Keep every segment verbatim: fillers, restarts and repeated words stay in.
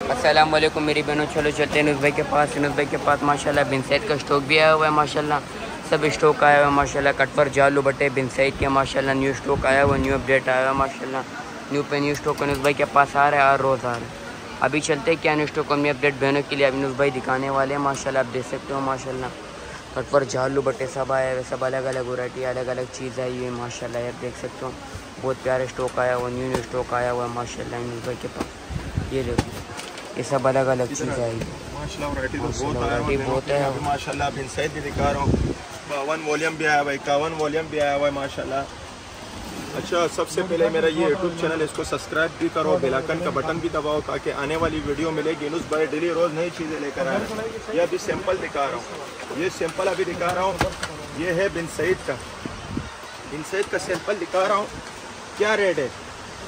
अस्सलाम वालेकुम मेरी बहनों, चलो चलते हैं नुस भाई के पास। नुस भाई के पास माशाल्लाह बिन सैद का स्टॉक भी आया हुआ है माशाल्लाह, सब स्टॉक आया हुआ है माशाल्लाह। कट पर जालू बटे बिन सैद के माशाल्लाह न्यू स्टॉक आया हुआ, न्यू अपडेट आया हुआ माशाल्लाह। न्यू पे न्यू स्टॉक नुस भाई के पास आ रहा है, हर रोज़ आ रहा है। अभी चलते हैं क्या न्यू स्टॉक में अपडेट बहनों के लिए अभी नुस भाई दिखाने वाले हैं माशाल्लाह। आप देख सकते हो माशाल्लाह कट पर जालू बटे सब आए हुए, सब अलग अलग वैरायटी अलग अलग चीज़ आई हुई है माशाल्लाह। आप देख सकते हो बहुत प्यारे स्टॉक आया हुआ, न्यू न्यू स्टॉक आया हुआ है माशाल्लाह न्यूज़ भाई के पास। ये देखो ये सब अलग अलग चीज़ें आई माशाल्लाह। वैरायटी तो बहुत वैरायटी बहुत है माशाल्लाह। बिन सैद भी दिखा रहा हूँ, बावन वॉल्यूम भी आया हुआ है, इक्यावन वॉल्यूम भी आया हुआ है माशाल्लाह। अच्छा, सबसे पहले मेरा ये यूट्यूब चैनल इसको सब्सक्राइब भी करो, बेल आइकन का बटन भी दबाओ ताकि आने वाली वीडियो मिलेगी। नुस भाई डेली रोज़ नई चीज़ें लेकर आए हैं। ये अभी सैंपल दिखा रहा हूँ, ये सैंपल अभी दिखा रहा हूँ। ये है बिन सैद का, बिन सैद का सैंपल दिखा रहा हूँ। क्या रेट है?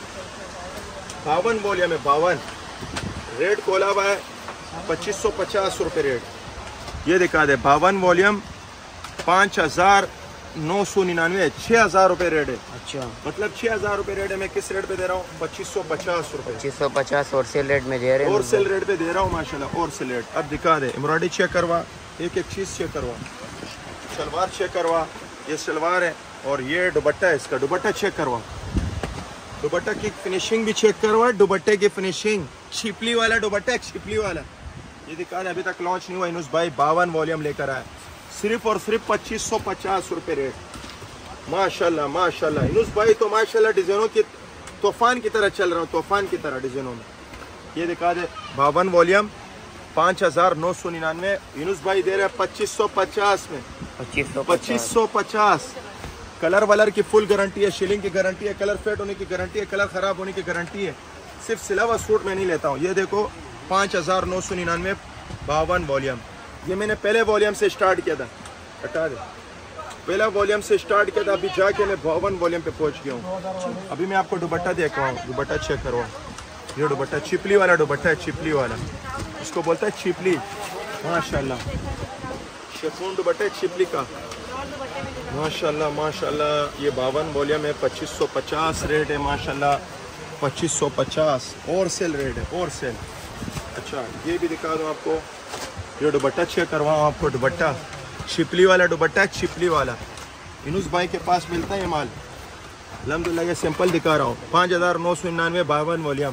बावन वॉल्यूम है, बावन। रेट खोला हुआ है पच्चीस सौ पचास रुपये रेट। ये दिखा दे, बावन वॉल्यूम पाँच हज़ार नौ सौ निन्यानवे, छः हज़ार रुपये रेट है। अच्छा, मतलब छः हज़ार रुपये रेट है। मैं किस रेट पे दे रहा हूँ? पच्चीस सौ पचास रुपये। पच्चीस सौ पचास और सेल रेट में दे रहे हैं, और सेल रेट पे दे रहा हूँ माशाल्लाह, और सेल रेट। अब दिखा दे, एम्ब्रॉयडरी चेक करवा, एक एक चीज़ चेक करवा, शलवार चेक करवा, ये शलवार है और ये दुपट्टा है इसका, दुपट्टा चेक करवा, दुपट्टा की फिनिशिंग भी चेक करवा, दुपट्टे की फिनिशिंग, छिपली वाला दुपट्टा, छिपली वाला। ये दिखा दे, अभी तक लॉन्च नहीं हुआ इनुस भाई, बावन वॉल्यूम लेकर आए, सिर्फ और सिर्फ पच्चीस सौ पचास रुपये रेट। माशाल्लाह माशाल्लाह इनुस भाई तो माशाल्लाह डिज़ाइनों की तूफान की तरह चल रहा हूँ, तूफान की तरह डिज़ाइनों में। ये दिखा दे, बावन वॉल्यूम पाँच हज़ार नौ सौ निन्यानवे, इनुस भाई दे रहे हैं पच्चीस सौ पचास में, पच्चीस सौ पच्चीस सौ पचास। कलर वलर की फुल गारंटी है, शिलिंग की गारंटी है, कलर फेड होने की गारंटी है, कलर ख़राब होने की गारंटी है। सिर्फ सिला हुआ सूट मैं नहीं लेता हूँ। ये देखो पाँच हज़ार नौ सौ निन्यानवे, बावन वॉल्यूम। ये मैंने पहले वॉल्यूम से स्टार्ट किया था, हटा दे, पहला वॉल्यूम से स्टार्ट किया था, अभी जाके मैं बावन वॉल्यूम पे पहुँच गया हूँ। अभी मैं आपको दुपट्टा देख रहा हूँ, दुपट्टा चेक करवा। ये दुपट्टा छिपली वाला दुपट्टा है, छिपली वाला, इसको बोलता है छिपली माशाल्लाह। शिफॉन दुपट्टा है छिपली का माशाल्लाह माशाल्लाह। ये बावन वॉल्यूम है, पच्चीस सौ पचास रेट है माशाल्लाह, पच्चीस सौ पचास और सेल रेट है, और सेल। अच्छा, ये भी दिखा दूँ आपको, ये दुपट्टा चेक करवाऊँ आपको, दुपट्टा छिपली वाला दुपट्टा है, छिपली वाला। इनुस भाई के पास मिलता है ये माल अल्हम्दुलिल्लाह। ये सैंपल दिखा रहा हूँ, पाँच हज़ार नौ सौ निन्यानवे, बावन वॉल्यूम,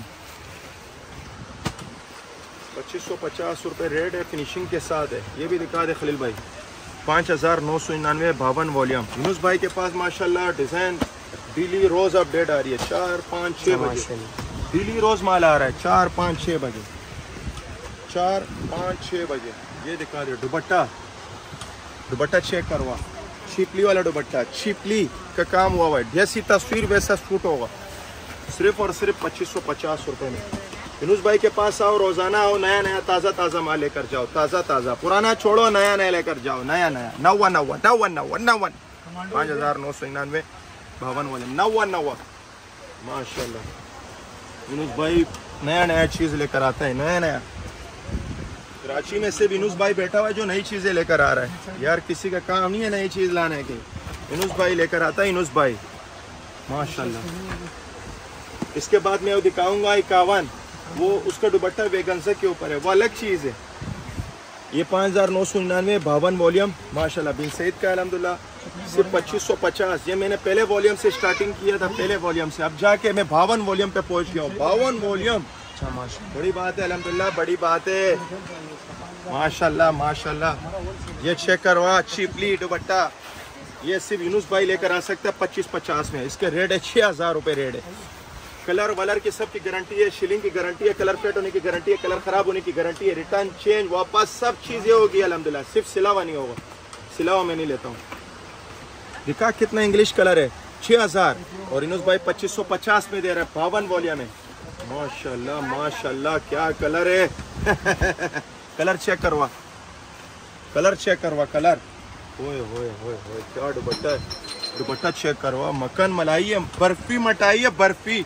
पच्चीस सौ पचास रुपये रेट है, फिनिशिंग के साथ है। ये भी दिखा दे खलील भाई, पाँच हज़ार नौ सौ निन्यानवे, बावन वॉल्यूम। यूनुस भाई के पास माशाल्लाह डिज़ाइन डेली रोज़ अपडेट आ रही है, चार पाँच छः बजे डेली रोज़ माल आ रहा है, चार पाँच छः बजे, चार पाँच छः बजे। ये दिखा दे, दुपट्टा, दुपट्टा चेक करवा, छिपली वाला दुपट्टा, छिपली का काम हुआ हुआ है, जैसी तस्वीर वैसा सूट होगा, सिर्फ और सिर्फ पच्चीस सौ पचास रुपये में। यूनुस भाई के पास आओ, रोज़ाना आओ, नया नया ताज़ा ताज़ा माल लेकर जाओ, ताज़ा ताज़ा, पुराना छोड़ो, नया नया लेकर जाओ, नया नया। नव्वन नव्वन नव्वन नव्वन नव्वन, पाँच हज़ार नौ सौ निन्यानवे, बावन वाले, नव्वन नव्वन माशाल्लाह। यूनुस भाई नया नया चीज़ लेकर आता है, नया नया। कराची में से यूनुस भाई बैठा हुआ है जो नई चीज़ें लेकर आ रहा है। यार किसी का काम नहीं है नई चीज़ लाने की, यूनुस भाई लेकर आता है, यूनुस भाई माशाल्लाह। इसके बाद मैं वो दिखाऊंगा इक्यावन, वो उसका दुपट्टा वेगन्सा के ऊपर है, वो अलग चीज़ है। ये पाँच हज़ार नौ सौ निन्यानवे, बावन वॉल्यूम माशाल्लाह, बिन सैद का अल्हम्दुलिल्लाह, सिर्फ पच्चीस सौ पचास। ये मैंने पहले वॉल्यूम से स्टार्टिंग किया था, पहले वॉल्यूम से, अब जाके मैं बावन वॉल्यूम पे पहुंच गया हूँ, बावन वॉल्यूम। अच्छा माशाल्लाह, बड़ी बात है अल्हम्दुलिल्लाह, बड़ी बात है माशाल्लाह माशाल्लाह। ये चेक करवा, छिपली दुपट्टा, ये सिर्फ यूनुस भाई लेकर आ सकता है पच्चीस पचास में। इसके रेट है छः हज़ार रुपये रेट है। कलर वलर की सब की गारंटी है, शिलिंग की गारंटी है, कलर फेड होने की गारंटी है, कलर ख़राब होने की गारंटी है, रिटर्न चेंज वापस सब चीज़ें होगी अल्हम्दुलिल्लाह। सिर्फ सिलावा नहीं होगा, सिलावा मैं नहीं लेता हूँ। दिखा कितना इंग्लिश कलर है, छः हज़ार, और इनुस भाई पच्चीस सौ पचास में दे रहा है, बावन वॉल्यूम में माशाल्लाह माशाल्लाह। क्या कलर है कलर चेक करवा, कलर चेक करवा, कलर ओए होए होए होए, क्या दुपट्टा है, दुपट्टा चेक करवा, मक्खन मलाई है, बर्फी मटाई है, बर्फी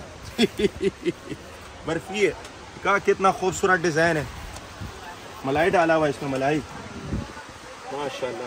बर्फी है। का कितना खूबसूरत डिज़ाइन है, मलाई डाला हुआ इसमें, मलाई माशाल्लाह।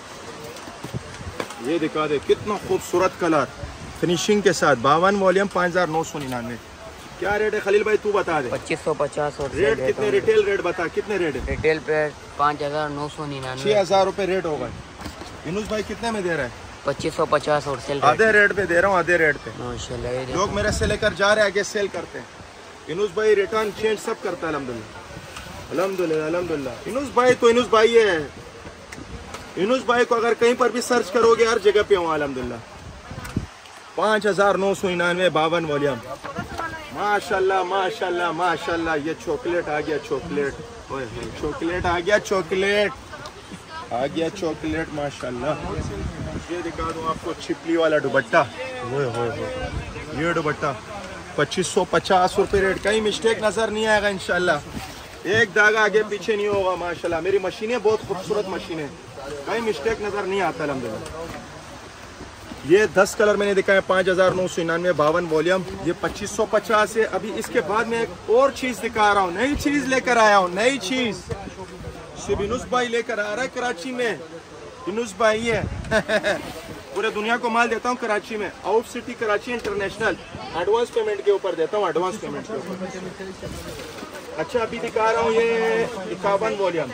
ये दिखा दे, कितना खूबसूरत कलर फिनिशिंग के साथ, बावन वॉल्यूम, पाँच हज़ार नौ सौ निन्यानवे। क्या रेट है खलील भाई, तू बता दे। पच्चीस सौ पचास और रेट कितने, रिटेल रेट बता कितने रेट है? रिटेल पे पाँच हज़ार नौ सौ निन्यानवे, छः हज़ार रुपये रेट होगा। यूनुस भाई कितने में दे रहा है? पच्चीस सौ पचास और सेल आधे रेट पे दे रहा हूँ, आधे रेट पे। माशाल्लाह लोग मेरे से लेकर जा रहे हैं, आगे सेल करते हैं। यूनुस भाई रिटर्न चेंज सब करता है अल्हम्दुलिल्लाह, अल्हम्दुलिल्लाह, अल्हम्दुलिल्लाह। यूनुस भाई तो यूनुस भाई है। यूनुस भाई को अगर कहीं पर भी सर्च करोगे हर जगह पे हूँ अल्हम्दुलिल्लाह। पाँच हजार नौ सौ निन्यानवे बावन वॉल्यूम, माशाल्लाह माशाल्लाह माशाल्लाह। ये चॉकलेट आ गया, चॉकलेट चॉकलेट आ गया, चॉकलेट आ गया, चॉकलेट माशाल्लाह। ये दिखा दूँ आपको छिपली वाला दुपट्टा, ओए होए होए, ये दुपट्टा पच्चीस सौ पचास रुपये रेट। कहीं मिस्टेक नज़र नहीं आएगा इंशाल्लाह, एक दागा आगे पीछे नहीं होगा माशाल्लाह। मेरी मशीनें बहुत खूबसूरत मशीनें, कहीं मिस्टेक नज़र नहीं आता अल्हम्दुलिल्लाह। ये दस कलर मैंने दिखाया, पाँच हज़ार नौ सौ निन्यानवे बावन वॉल्यूम, ये पच्चीस सौ पचास है। अभी इसके बाद मैं एक और चीज़ दिखा रहा हूँ, नई चीज़ लेकर आया हूँ, नई चीज़ सिर्फ यूनुस भाई लेकर आ रहा है कराची में। यूनुस भाई है पूरे दुनिया को माल देता हूँ कराची में, out city Karachi international, advance payment के ऊपर देता हूँ, एडवांस पेमेंट के ऊपर। अच्छा अभी दिखा रहा हूँ ये इक्यावन वॉल्यूम,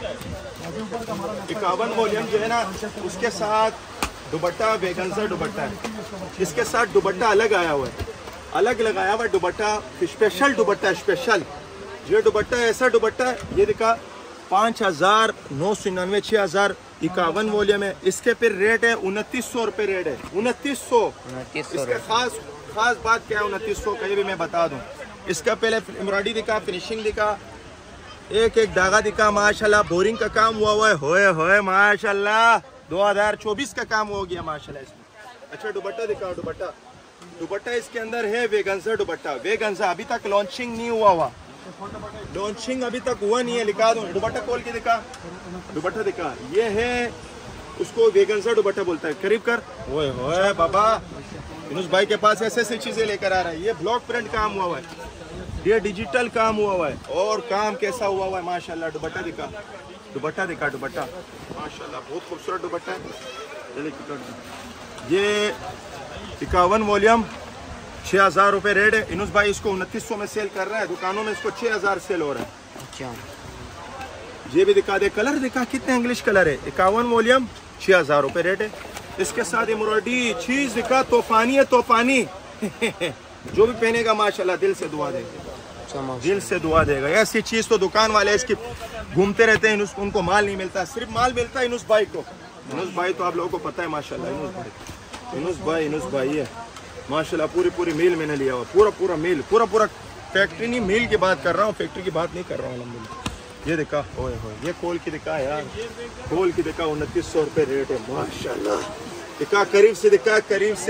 इक्यावन वॉल्यूम जो है ना, उसके साथ दुपट्टा वेगन्जा दुपट्टा है, इसके साथ दुपट्टा अलग आया हुआ है, अलग लगाया हुआ दुपट्टा, स्पेशल दुपट्टा, स्पेशल। ये दुपट्टा ऐसा दुपट्टा है, ये दिखा पाँच हजार नौ सौ निन्यानवे, छः हजार इक्यावन वॉल्यूम है। इसके फिर रेट है उनतीस सौ रुपये रेट है, उनतीस सौ। इसका खास खास बात क्या है उनतीस सौ का, ये भी मैं बता दूं। इसका पहले एम्ब्रॉयडरी दिखा, फिनिशिंग दिखा, एक एक धागा दिखा माशाल्लाह, बोरिंग का काम हुआ हुआ है, होए होए माशाल्लाह, दो हजार चौबीस का काम हो गया माशाल्लाह इसमें। अच्छा दुपट्टा दिखाओ, दुपट्टा दुपट्टा इसके अंदर है वेगन्जा दुपट्टा, वेगन्जा अभी तक लॉन्चिंग नहीं हुआ हुआ, लॉन्चिंग अभी तक हुआ नहीं है। लिखा दो, दुपट्टा खोल के दिखा, दुपट्टा दिखा, ये है उसको वेगन्जा दुपट्टा बोलता है। करीब कर, ओए होए बाबा, यूनुस भाई के पास ऐसे ऐसी चीजें लेकर आ रहा है। ये ब्लॉक प्रिंट काम हुआ हुआ है, ये डिजिटल काम हुआ हुआ है, और काम कैसा हुआ हुआ है माशाल्लाह। दुपट्टा दिखा, दुपट्टा दिखा, दुपट्टा माशाल्लाह बहुत खूबसूरत दुपट्टा है। ये इक्यावन वॉल्यूम, छः हज़ार रुपये रेट है। यूनुस भाई इसको उनतीस सौ में सेल कर रहा है, दुकानों में इसको छः हज़ार सेल हो रहा है। अच्छा ये भी दिखा दे, कलर दिखा कितने इंग्लिश कलर है। इक्यावन वॉल्यूम, छः हज़ार रुपये रेट है। इसके साथ एम्ब्रॉयडरी चीज़ दिखा, तूफानी है तूफानी जो भी पहनेगा माशाल्लाह दिल से दुआ देगा, दिल से दुआ देगा। ऐसी चीज़ तो दुकान वाले इसकी घूमते रहते हैं, उनको माल नहीं मिलता, सिर्फ माल मिलता है यूनुस भाई को। यूनुस भाई तो आप लोगों को पता है माशाल्लाह, यूनुस भाई यूनुस भाई यूनुस भाई है माशाल्लाह। पूरी पूरी मील मैंने लिया हुआ, पूरा पूरा मील, पूरा पूरा फैक्ट्री नहीं, मील की बात कर रहा हूँ, फैक्ट्री की बात नहीं कर रहा हूँ अल्हम्दुलिल्लाह। ये दिखा, ओए होए, ये खोल के दिखा यार, खोल के दिखा, उनतीस सौ रुपये रेट है माशाल्लाह। दिखा करीब से, दिखा करीब से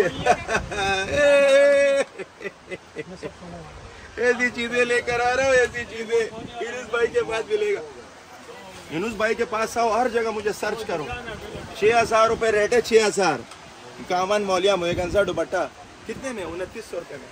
ऐसी चीजें लेकर आ रहा हूँ, ऐसी चीजें यूनुस भाई के पास मिलेगा। यूनुस भाई के पास आओ, हर जगह मुझे सर्च करो। छः हजार रुपये रेट है, छः हजार इक्यावन वॉल्यूम वेगन्जा दुपट्टा, कितने में? उनतीस सौ रुपये में।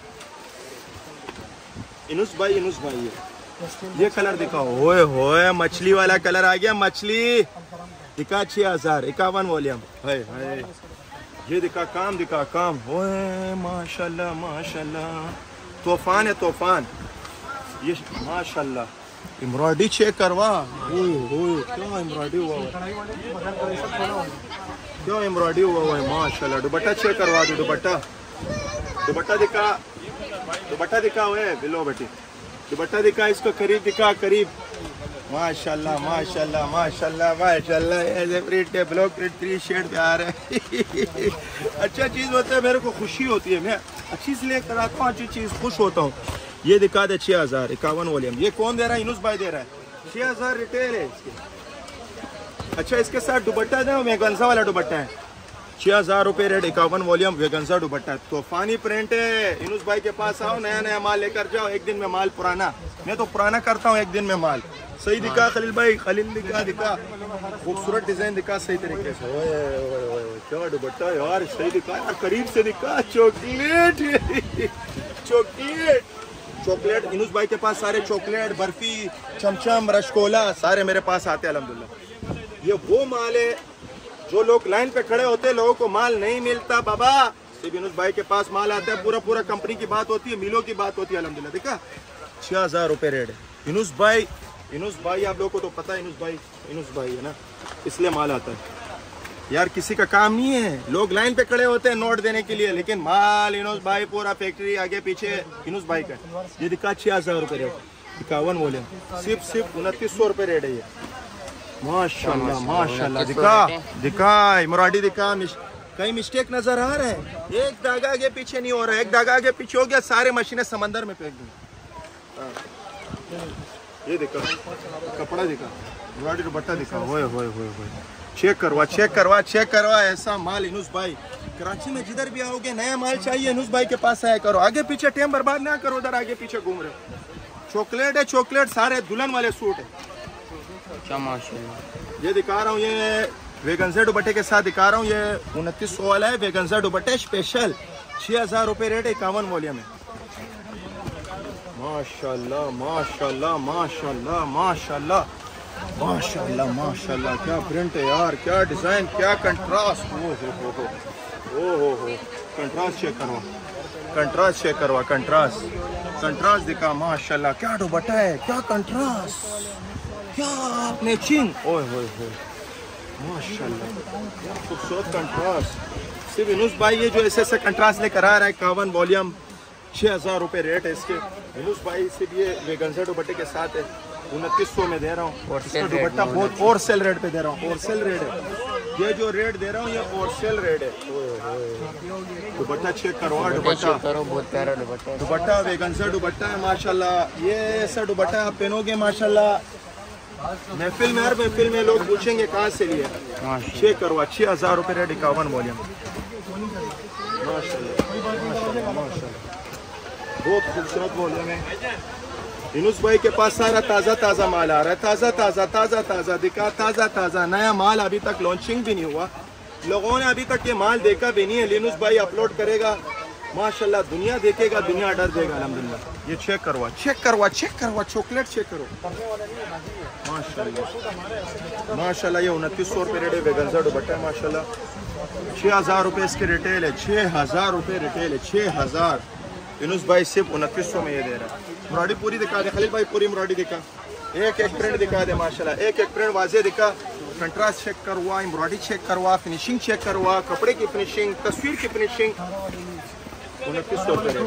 यूनुस भाई यूनुस भाई ये ये कलर दिखाओ, होए होए मछली वाला कलर आ गया, मछली दिखा, छः हजार इक्यावन वॉल्यूम है, है। ये दिखा, काम दिखा, काम, होए माशाल्लाह माशाल्लाह, तूफान है तूफान। ये माशाल्लाह एम्ब्रॉयडरी चेक करवा, क्या एम्ब्रॉयडरी हुआ है, क्या एम्ब्रॉयडरी हुआ हुआ है माशाल्लाह। दुपट्टा चेक करवा दो, दुपट्टा दुपट्टा दिखा, दुपट्टा दिखा हुआ है बिलो बेटी, दुपट्टा दिखा, इसको करीब दिखा, करीब माशाल्लाह माशाल्लाह माशाल्लाह माशाल्लाह। ऐसे प्रिंट है, ब्लॉक प्रिंट, थ्री शेड पे आ रहा है अच्छा चीज़ होता है, मेरे को खुशी होती है, मैं अच्छी से लेकर आता हूँ, अच्छी चीज़ खुश होता हूँ। ये दिखा दे, छः हज़ार इक्यावन वॉल्यूम, ये कौन दे रहा है? यूनुस भाई दे रहा है, छः हज़ार रिटेल है इसके। अच्छा इसके साथ दुपट्टा है, वेगन्जा वाला दुपट्टा है, छः हज़ार रुपये रेट, इक्यावन वॉल्यूम वेगन्जा दुपट्टा, तूफानी प्रिंट है। यूनुस भाई के पास आओ, नया नया माल लेकर जाओ, एक दिन में माल पुराना, मैं तो पुराना करता हूँ एक दिन में माल। सही दिखा खलील भाई, खलील दिखा, दिखा खूबसूरत डिजाइन दिखा सही तरीके से, क्या दुपट्टा यार, सही दिखा यार, करीब से दिखा, चॉकलेट चॉकलेट चॉकलेट। यूनुस भाई के पास सारे चॉकलेट, बर्फी, चमचम, रसगोला सारे मेरे पास आते हैं अल्हम्दुलिल्लाह। ये वो माल है जो लोग लाइन पे खड़े होते हैं, लोगों को माल नहीं मिलता बाबा, सिर्फ यूनुस भाई के पास माल आता है, पूरा पूरा कंपनी की बात होती है, मिलों की बात होती है। अल्हम्दुलिल्लाह देखा छः हज़ार रुपये रेट है। यूनुस भाई यूनुस भाई आप लोगों को तो पता है, यूनुस भाई यूनुस भाई है ना, इसलिए माल आता है यार। किसी का काम नहीं है, लोग लाइन पे खड़े होते हैं नोट देने के लिए, लेकिन माल यूनुस भाई पूरा फैक्ट्री आगे पीछे यूनुस भाई का। ये दिखा छः हज़ार रुपये रेट, इक्यावन बोले, सिर्फ सिर्फ उनतीस सौ रुपये रेट है ये। माशाल्लाह माशाल्लाह दिखा दिखा मुरादी दिखा। कहीं मिस्टेक नजर आ रहा है, एक धागा आगे पीछे नहीं हो रहा है, एक धागा आगे पीछे हो गया सारे मशीनें समंदर में फेंक दी। ये दिखा कपड़ा दिखा, मुरादी दुपट्टा दिखा, होए होए होए होए। चेक करवा चेक करवा चेक करवा, ऐसा माल यूनुस भाई कराची में जिधर भी आओगे नया माल चाहिए यूनुस भाई के पास आया करो। आगे पीछे टाइम बर्बाद ना करो, उधर आगे पीछे घूम रहे हो। चॉकलेट है चॉकलेट, सारे दुल्हन वाले सूट है। ये दिखा रहा हूँ, ये वेगनजा दुपट्टे के साथ दिखा रहा हूँ, ये उनतीस सौ वाला है वेगनजा दुपट्टे स्पेशल, छः हज़ार रुपये रेट है, इक्यावन वॉल्यूम है। माशाल्लाह माशाल्लाह माशाल्लाह माशाल्लाह माशाल्लाह माशाल्लाह, क्या प्रिंट है यार, क्या डिज़ाइन, क्या कंट्रास्ट। ओ हो हो हो ओ हो हो कंट्रास्ट चेक करवा, कंट्रास्ट चेक करवा, कंट्रास्ट कंट्रास्ट दिखा। माशाल्लाह क्या दुपट्टा है, क्या कंट्रास्ट, क्या मैचिंग, ओए होए होए माशाल्लाह खूबसूरत कंट्रास्ट। सिर्फ यूनुस भाई ये जो ऐसे ऐसे कंट्रास्ट लेकर आ रहा है, इक्यावन वॉल्यूम, छः हज़ार रुपये रेट है इसके। यूनुस भाई सिर्फ ये वेगनजा दुपट्टे के साथ है, उनतीस सौ में दे रहा हूँ, और इसका दुपट्टा बहुत और सेल रेट पे दे रहा हूँ, और सेल रेट है ये जो रेट दे रहा हूँ, ये और सेल रेट है। दुपट्टा चेक करवा, दुपट्टा बहुत प्यारा दुपट्टा, दुपट्टा वेगनजा दुपट्टा है माशाल्लाह। ये ऐसा दुपट्टा आप पहनोगे माशाल्लाह, महफिल में हर महफिल में लोग पूछेंगे कहाँ से लिया। चेक करवा, छः हज़ार रुपये रेट, इक्यावन वॉल्यूम, माशाल्लाह माशाल्लाह बहुत खूबसूरत वॉल्यूम है। यूनुस भाई के पास सारा ताज़ा ताज़ा माल आ रहा है, ताज़ा ताज़ा ताज़ा ताज़ा दिखा, ताज़ा ताज़ा नया माल अभी तक लॉन्चिंग भी नहीं हुआ, लोगों ने अभी तक ये माल देखा भी नहीं है। यूनुस भाई अपलोड करेगा माशाल्लाह, दुनिया देखेगा, दुनिया ऑर्डर देगा अल्हम्दुलिल्लाह। ये चेक करवा चेक करवा चेक करवा, चॉकलेट चेक करो माशाल्लाह माशाल्लाह। ये उनतीस सौ रुपये रेट है, वेगनजा दुपट्टा माशाल्लाह, छः हज़ार रुपये इसके रिटेल है, छः हज़ार रुपये रिटेल है, छः हज़ार। यूनुस भाई सिर्फ उनतीस सौ में ये दे रहा है। मुरादी पूरी दिखा दे खलील भाई, पूरी मुरादी दिखा, एक एक प्रिंट दिखा दे माशाल्लाह, एक एक प्रिंट वाजे दिखा। कंट्रास्ट चेक करवा, एम्ब्रॉयडरी चेक करवा, फिनिशिंग चेक करवा, कपड़े की फिनिशिंग, तस्वीर की फिनिशिंग, उनतीस सौ रुपये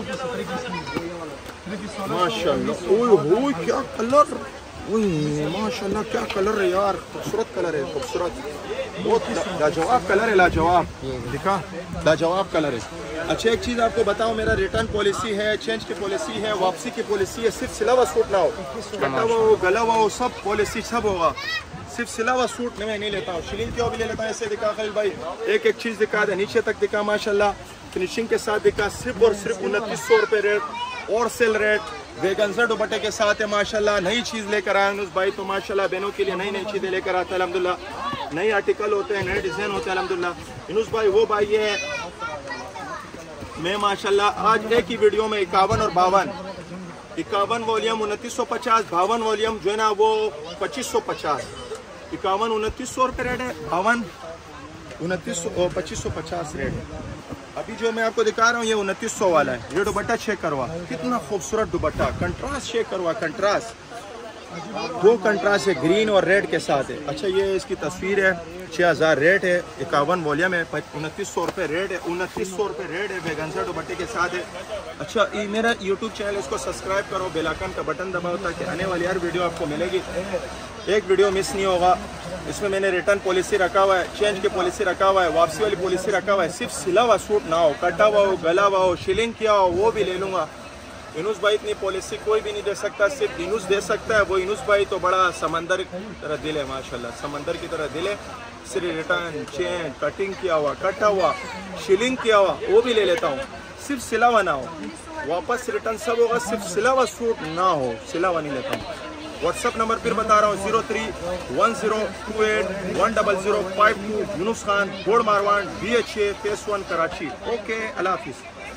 माशाल्लाह। ओए हो क्या कलर, ओए माशाल्लाह क्या कलर है यार, खूबसूरत कलर है, खूबसूरत, बहुत लाजवाब कलर है, लाजवाब दिखा, लाजवाब कलर है। अच्छा एक चीज़ आपको बताओ, मेरा रिटर्न पॉलिसी है, चेंज की पॉलिसी है, वापसी की पॉलिसी है, सिर्फ सिला हुआ सूट ना हो, कटा हुआ हो, गला हुआ हो, सब पॉलिसी सब होगा। सिर्फ सिला हुआ सूट मैं नहीं लेता हूँ, शिलिंग क्यों भी ले लेता हूँ। ऐसे दिखा खलील भाई, एक एक चीज़ दिखा दे, नीचे तक दिखा माशाल्लाह, फिनिशिंग के साथ दिखा, सिर्फ और सिर्फ उनतीस सौ रुपये रेट और सेल रेट, वेगनजा दुपट्टे के साथ है माशाल्लाह। नई चीज़ लेकर आया यूनुस भाई तो माशाल्लाह, बहनों के लिए नई नई चीज़ें लेकर आता है अल्हम्दुलिल्लाह, नए आर्टिकल होते हैं, नए डिज़ाइन होते हैं अल्हम्दुलिल्लाह। यूनुस भाई वो भाई है, मैं माशाल्लाह आज एक ही वीडियो में इक्यावन और बावन, इक्यावन वॉल्यूम उनतीस सौ पचास, बावन वॉल्यूम जो है ना वो पच्चीस सौ पचास, इक्यावन उनतीस सौ रुपये रेट है, बावन उनतीस सौ पच्चीस सौ पचास रेट है। अभी जो मैं आपको दिखा रहा हूँ ये उनतीस सौ वाला है। ये दुपट्टा चेक करवा, कितना खूबसूरत दुपट्टा, कंट्रास्ट चेक करवा, कंट्रास्ट, दो कंट्रास्ट है, ग्रीन और रेड के साथ है। अच्छा ये इसकी तस्वीर है, छः हज़ार रेट है, इक्यावन वॉल्यूम है, उनतीस सौ रुपये रेट है, उनतीस सौ रुपये रेट है, वेगनजा दुपट्टे के साथ है। अच्छा ये मेरा यूट्यूब चैनल, इसको सब्सक्राइब करो, बेल आइकन का बटन दबाओ ताकि आने वाली हर वीडियो आपको मिलेगी, एक वीडियो मिस नहीं होगा। इसमें मैंने रिटर्न पॉलिसी रखा हुआ है, चेंज की पॉलिसी रखा हुआ है, वापसी वाली पॉलिसी रखा हुआ है। सिर्फ सिला हुआ सूट ना हो, कटा हुआ हो, गला हुआ हो, शिलिंग किया हो, वो भी ले लूँगा। यूनुस भाई इतनी पॉलिसी कोई भी नहीं दे सकता, सिर्फ यूनुस दे सकता है। वो यूनुस भाई तो बड़ा समंदर की तरह दिल है माशाल्लाह, समंदर की तरह दिल है। सिर्फ रिटर्न, चेंज, कटिंग किया हुआ, कटा हुआ, शिलिंग किया हुआ, वो भी ले लेता हूँ। सिर्फ सिला हुआ ना हो, वापस रिटर्न सब होगा, सिर्फ सिला हुआ सूट ना हो, सिला हुआ नहीं लेता हूँ। व्हाट्सअप नंबर फिर बता रहा हूँ, zero three one zero two eight one double zero five two. Younis Khan, गोड़ मारवान, B H A phase one Karachi. Okay, अल्लाह हाफिज़।